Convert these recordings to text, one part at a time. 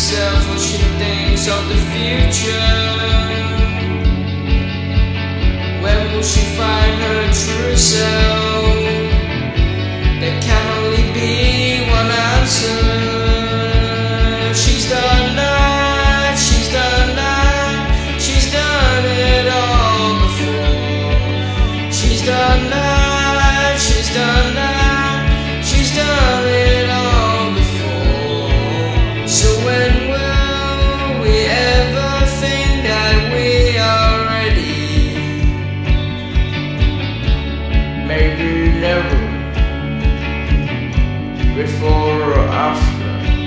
herself what she thinks of the future. When will she find her true self? There can only be one answer. She's done that, she's done that, she's done it all before. She's done that, she's done that, she's done it all before. So when will we ever think that we are ready? Maybe never, before or after.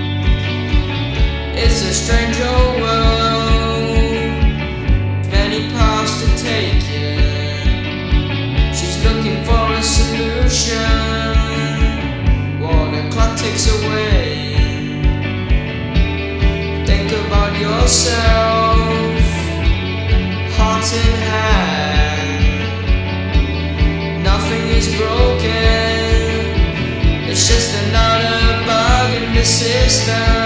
It's a strange old world, many paths to take it. She's looking for a solution while the clock ticks away. Think about yourself, heart in hand. Nothing is broken, it's just another bug in the system.